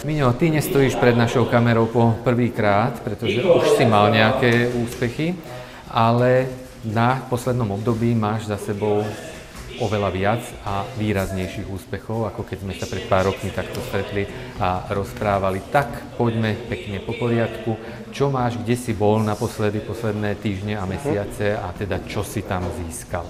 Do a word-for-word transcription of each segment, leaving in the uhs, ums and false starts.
Miňo, ty nestojíš pred našou kamerou po prvýkrát, pretože už si mal nejaké úspechy, ale na poslednom období máš za sebou oveľa viac a výraznejších úspechov, ako keď sme sa pred pár rokmi takto stretli a rozprávali. Tak poďme pekne po poriadku. Čo máš, kde si bol naposledy, posledné týždne a mesiace a teda čo si tam získal?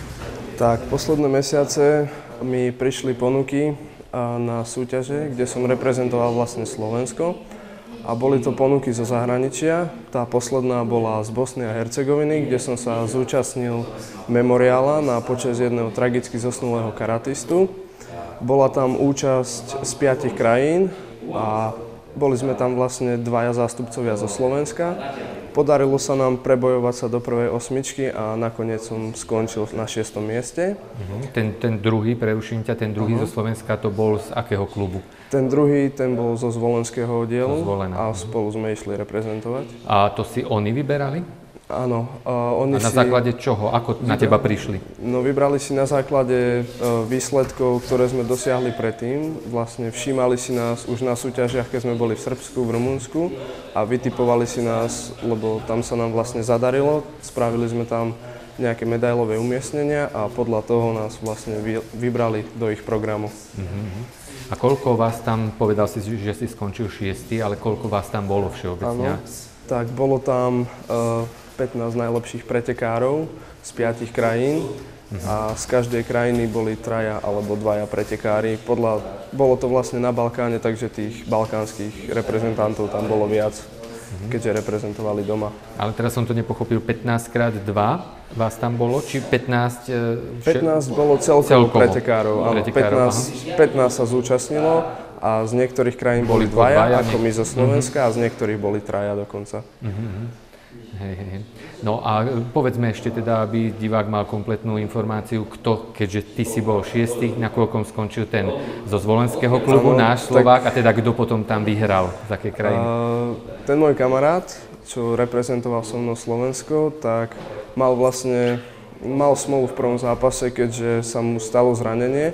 Tak, posledné mesiace mi prišli ponuky na súťaže, kde som reprezentoval vlastne Slovensko. A boli to ponuky zo zahraničia. Tá posledná bola z Bosny a Hercegoviny, kde som sa zúčastnil memoriála na počesť jedného tragicky zosnulého karatistu. Bola tam účasť z piatich krajín a boli sme tam vlastne dvaja zástupcovia zo Slovenska. Podarilo sa nám prebojovať sa do prvej osmičky a nakoniec som skončil na šiestom mieste. Uh-huh. Ten, ten druhý, preruším ťa, ten druhý uh-huh. zo Slovenska, to bol z akého klubu? Ten druhý, ten bol zo Zvolenského oddielu a Zvolená. spolu sme išli reprezentovať. A to si oni vyberali? Áno. Uh, oni a na si... základe čoho? Ako na teba prišli? No, vybrali si na základe uh, výsledkov, ktoré sme dosiahli predtým. Vlastne všímali si nás už na súťažiach, keď sme boli v Srbsku, v Rumunsku a vytipovali si nás, lebo tam sa nám vlastne zadarilo. Spravili sme tam nejaké medailové umiestnenia a podľa toho nás vlastne vy, vybrali do ich programu. Uh-huh. A koľko vás tam, povedal si, že si skončil šiesty, ale koľko vás tam bolo všeobecne? Áno, tak bolo tam uh, pätnásť najlepších pretekárov z piatich krajín uh-huh. a z každej krajiny boli traja alebo dvaja pretekári. Podľa, bolo to vlastne na Balkáne, takže tých balkánskych reprezentantov tam bolo viac, uh-huh. keďže reprezentovali doma. Ale teraz som to nepochopil, pätnásť krát dva vás tam bolo, či pätnásť? Uh, pätnásť bolo celkovo, celkovo. pretekárov, áno, pretekárov pätnásť, pätnásť sa zúčastnilo a z niektorých krajín boli, boli dvaja, dvaja, ako my zo Slovenska, uh-huh. a z niektorých boli traja dokonca. Uh-huh. Hej, hej. No a povedzme ešte teda, aby divák mal kompletnú informáciu, kto, keďže ty si bol šiestý, na koľkom skončil ten zo Zvolenského klubu, ano, náš Slovák, tak, a teda kto potom tam vyhral, z akej krajiny? Uh, ten môj kamarát, čo reprezentoval so mnou Slovensko, tak mal vlastne, mal smolu v prvom zápase, keďže sa mu stalo zranenie.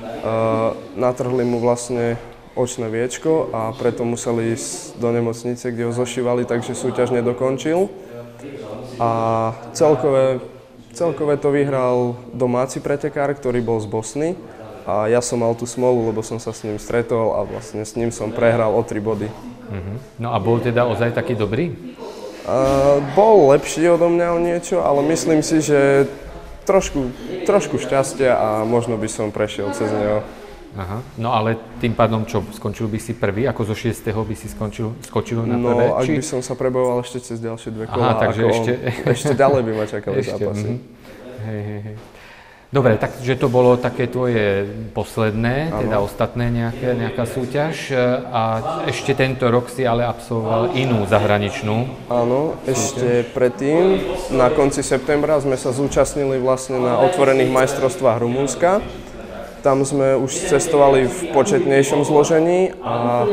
Uh, natrhli mu vlastne očné viečko a preto museli ísť do nemocnice, kde ho zošívali, takže súťaž nedokončil. A celkové, celkové to vyhral domáci pretekár, ktorý bol z Bosny. A ja som mal tú smolu, lebo som sa s ním stretol a vlastne s ním som prehral o tri body. Uh-huh. No a bol teda ozaj taký dobrý? Uh, bol lepší odo mňa o niečo, ale myslím si, že trošku, trošku šťastia a možno by som prešiel cez neho. Aha. No ale tým pádom čo, skončil by si prvý, ako zo šiesteho by si skončil, skočil na prvé? No, ak či... by som sa prebojoval ešte cez ďalšie dve kola, Aha, takže ako ešte... On, ešte ďalej by ma čakali ešte, zápasy. Mm-hmm. Hej, hej, hej. Dobre, takže to bolo také tvoje posledné, ano. Teda ostatné nejaké, nejaká súťaž a ešte tento rok si ale absolvoval inú zahraničnú. Áno, ešte predtým, na konci septembra sme sa zúčastnili vlastne na otvorených majstrovstvách Rumunska. Tam sme už cestovali v početnejšom zložení a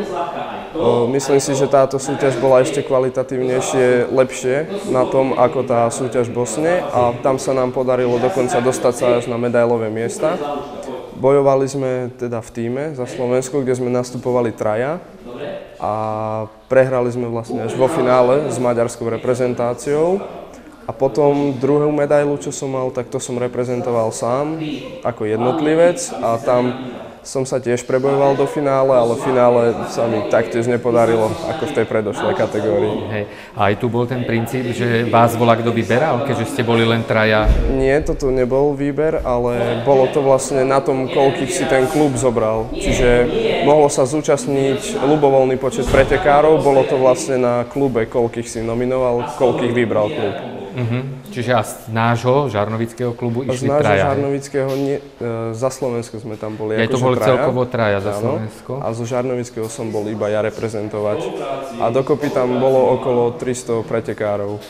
o, myslím si, že táto súťaž bola ešte kvalitatívnejšie, lepšie na tom, ako tá súťaž v Bosne a tam sa nám podarilo dokonca dostať sa až na medailové miesta. Bojovali sme teda v tíme za Slovensko, kde sme nastupovali traja a prehrali sme vlastne až vo finále s maďarskou reprezentáciou. A potom druhú medailu, čo som mal, tak to som reprezentoval sám ako jednotlivec a tam som sa tiež prebojoval do finále, ale v finále sa mi taktiež nepodarilo ako v tej predošlej kategórii. Hej. A aj tu bol ten princíp, že vás volá kto vyberal, keďže ste boli len traja? Nie, toto nebol výber, ale bolo to vlastne na tom, koľkých si ten klub zobral. Čiže mohlo sa zúčastniť ľubovoľný počet pretekárov, bolo to vlastne na klube, koľkých si nominoval, koľkých vybral klub. Uh-huh. Čiže a z nášho žarnovického klubu išli traja? Z nášho traja, žarnovického, nie, e, za Slovensko sme tam boli. Ja to boli traja. Celkovo traja za áno, Slovensko? A zo žarnovického som bol iba ja reprezentovať. A dokopy tam bolo okolo tristo pretekárov.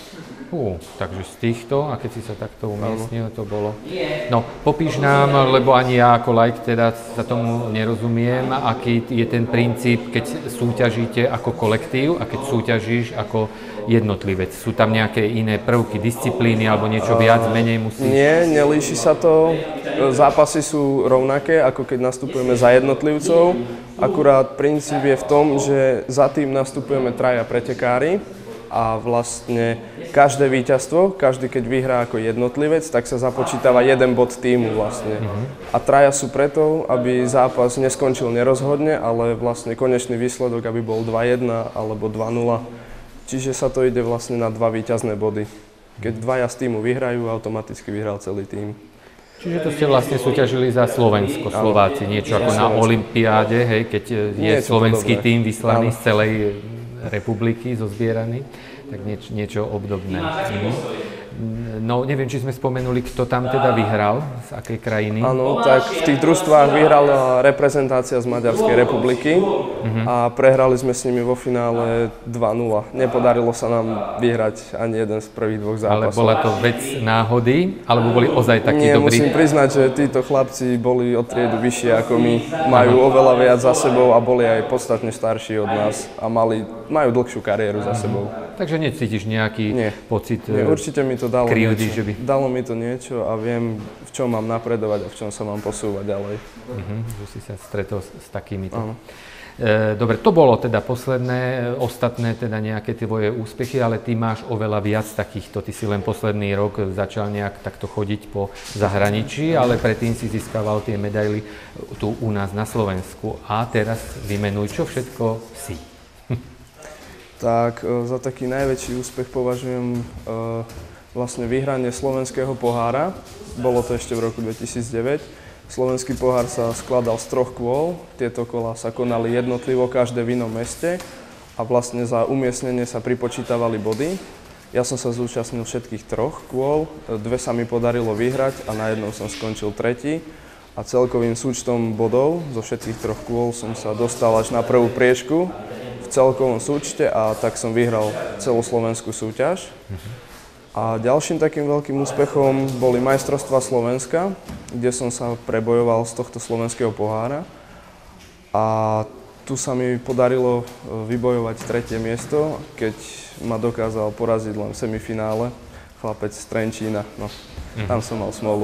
Hú, takže z týchto, a keď si sa takto umiestnil, to bolo... No, popíš nám, lebo ani ja ako laik teda sa tomu nerozumiem, aký je ten princíp, keď súťažíte ako kolektív a keď súťažíš ako jednotlivec. Sú tam nejaké iné prvky, disciplíny alebo niečo viac, menej musí? Nie, nelíši sa to. Zápasy sú rovnaké, ako keď nastupujeme za jednotlivcov. Akurát princíp je v tom, že za tým nastupujeme traja pretekári. A vlastne každé víťazstvo, každý keď vyhrá ako jednotlivec, tak sa započítava jeden bod tímu vlastne. Mm-hmm. A traja sú preto, aby zápas neskončil nerozhodne, ale vlastne konečný výsledok, aby bol dva jedna alebo dva nula. Čiže sa to ide vlastne na dva víťazné body. Keď dvaja z tímu vyhrajú, automaticky vyhral celý tím. Čiže to ste vlastne súťažili za Slovensko, Slováci, niečo ako na olympiáde, hej, keď je niečo slovenský podobné. Tím vyslaný z celej republiky zozbieraný, tak nieč, niečo obdobné. Mhm. No, neviem, či sme spomenuli, kto tam teda vyhral, z akej krajiny. Áno, tak v tých družstvách vyhrala reprezentácia z Maďarskej republiky mhm. a prehrali sme s nimi vo finále dva nula. Nepodarilo sa nám vyhrať ani jeden z prvých dvoch zápasov. Ale bola to vec náhody, alebo boli ozaj takí Nie, dobrí? musím priznať, že títo chlapci boli o triedu vyššie ako my. Majú Aha. oveľa viac za sebou a boli aj podstatne starší od nás a mali, majú dlhšiu kariéru za sebou. Takže necítiš nejaký Nie. pocit Nie, určite mi to dalo krivdy, niečo. Že by... Dalo mi to niečo a viem, v čom mám napredovať a v čom sa mám posúvať ďalej. Uh-huh, že si sa stretol s, s takýmito. Áno. E, dobre, to bolo teda posledné, ostatné teda nejaké tvoje úspechy, ale ty máš oveľa viac takýchto. Ty si len posledný rok začal nejak takto chodiť po zahraničí, ale predtým si získaval tie medaily tu u nás na Slovensku. A teraz vymenuj, čo všetko si. Tak za taký najväčší úspech považujem e, vlastne vyhranie slovenského pohára. Bolo to ešte v roku dvetisícdeväť. Slovenský pohár sa skladal z troch kôl. Tieto kolá sa konali jednotlivo, každé v inom meste a vlastne za umiestnenie sa pripočítavali body. Ja som sa zúčastnil všetkých troch kôl, dve sa mi podarilo vyhrať a na jednom som skončil tretí. A celkovým súčtom bodov zo všetkých troch kôl som sa dostal až na prvú priežku v celkovom súčte a tak som vyhral celoslovenskú súťaž. A ďalším takým veľkým úspechom boli majstrovstvá Slovenska, kde som sa prebojoval z tohto slovenského pohára. A tu sa mi podarilo vybojovať tretie miesto, keď ma dokázal poraziť len v semifinále chlapec z Trenčína. No, tam som mal smolu.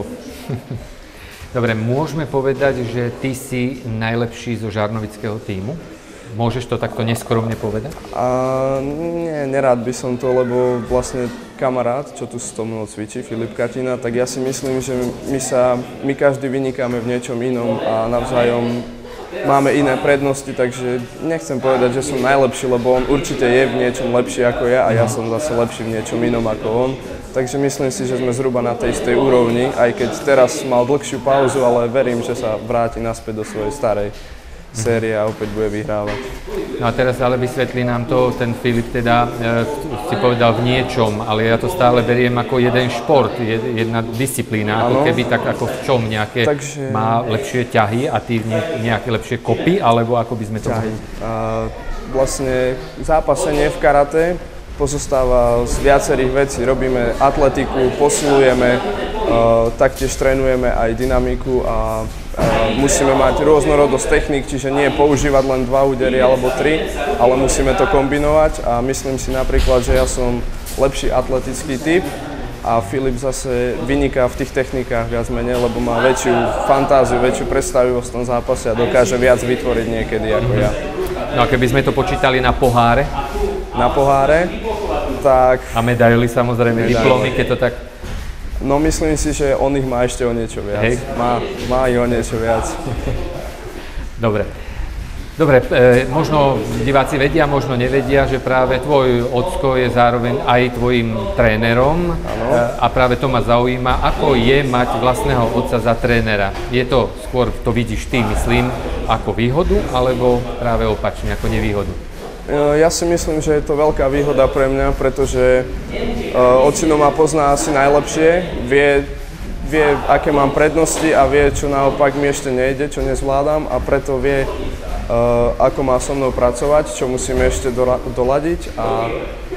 Dobre, môžeme povedať, že ty si najlepší zo žarnovického tímu? Môžeš to takto neskromne povedať? A, nie, nerád by som to, lebo vlastne kamarát, čo tu s so mnou cvičí, Filip Katina, tak ja si myslím, že my sa, my každý vynikáme v niečom inom a navzájom máme iné prednosti, takže nechcem povedať, že som najlepší, lebo on určite je v niečom lepší ako ja a ja som zase lepší v niečom inom ako on. Takže myslím si, že sme zhruba na tej istej úrovni, aj keď teraz mal dlhšiu pauzu, ale verím, že sa vráti naspäť do svojej starej série a opäť bude vyhrávať. No a teraz ale vysvetlí nám to, ten Filip teda e, si povedal v niečom, ale ja to stále beriem ako jeden šport, jed, jedna disciplína, ako keby tak ako v čom nejaké Takže... má lepšie ťahy a ty nejaké lepšie kopy, alebo ako by sme to ťahy. A vlastne zápasenie v karate pozostáva z viacerých vecí. Robíme atletiku, posilujeme, uh, taktiež trénujeme aj dynamiku a uh, musíme mať rôznorodosť techník, čiže nie používať len dva údery alebo tri, ale musíme to kombinovať a myslím si napríklad, že ja som lepší atletický typ a Filip zase vyniká v tých technikách viac menej, lebo má väčšiu fantáziu, väčšiu predstavivosť v tom zápase a dokáže viac vytvoriť niekedy ako ja. No a keby sme to počítali na poháre? Na poháre, tak... A medaily samozrejme, medaily. Diplomy, keď to tak... No myslím si, že on ich má ešte o niečo viac. Hej. Má, má ich o niečo viac. Dobre. Dobre, e, možno diváci vedia, možno nevedia, že práve tvoj ocko je zároveň aj tvojim trénerom. E, a práve to ma zaujíma, ako je mať vlastného otca za trénera. Je to skôr, to vidíš ty, myslím, ako výhodu, alebo práve opačne, ako nevýhodu? Ja si myslím, že je to veľká výhoda pre mňa, pretože uh, ocino ma pozná asi najlepšie, vie, vie, aké mám prednosti a vie, čo naopak mi ešte nejde, čo nezvládam a preto vie, uh, ako má so mnou pracovať, čo musíme ešte dola- doladiť a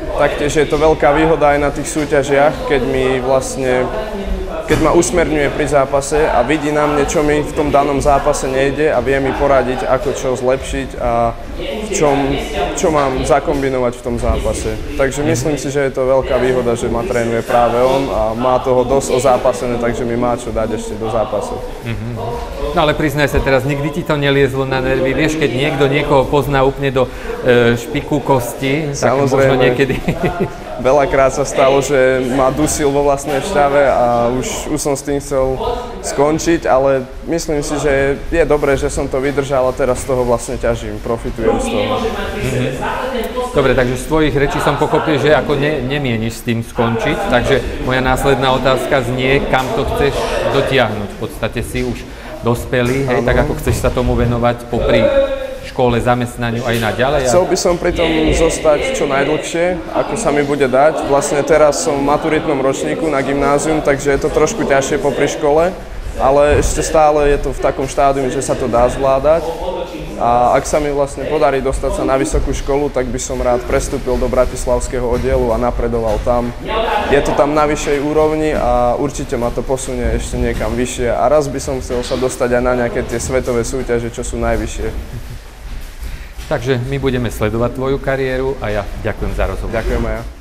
taktiež je to veľká výhoda aj na tých súťažiach, keď mi vlastne keď ma usmerňuje pri zápase a vidí na mne, čo mi v tom danom zápase nejde a vie mi poradiť, ako čo zlepšiť a v čom, čo mám zakombinovať v tom zápase. Takže myslím si, že je to veľká výhoda, že ma trénuje práve on a má toho dosť ozápasené, takže mi má čo dať ešte do zápasu. Mm-hmm. No ale priznaj sa teraz, nikdy ti to neliezlo na nervy. Vieš, keď niekto niekoho pozná úplne do e, špiku kosti, tak možno niekedy... Veľakrát sa stalo, že ma dusil vo vlastnej štave a už, už som s tým chcel skončiť, ale myslím si, že je dobré, že som to vydržal a teraz z toho vlastne ťažím, profitujem z toho. Mm-hmm. Dobre, takže z tvojich rečí som pochopil, že ako ne, nemieniš s tým skončiť, takže moja následná otázka znie, kam to chceš dotiahnuť. V podstate si už dospelý, hej, tak ako chceš sa tomu venovať popri škole, zamestnaniu aj naďalej? Chcel by som pri tom zostať čo najdlhšie, ako sa mi bude dať. Vlastne teraz som v maturitnom ročníku na gymnázium, takže je to trošku ťažšie popri škole, ale ešte stále je to v takom štádiu, že sa to dá zvládať. A ak sa mi vlastne podarí dostať sa na vysokú školu, tak by som rád prestúpil do bratislavského oddielu a napredoval tam. Je to tam na vyššej úrovni a určite ma to posunie ešte niekam vyššie. A raz by som chcel sa dostať aj na nejaké tie svetové súťaže, čo sú najvyššie. Takže my budeme sledovať tvoju kariéru a ja ďakujem za rozhovor. Ďakujem aj ja.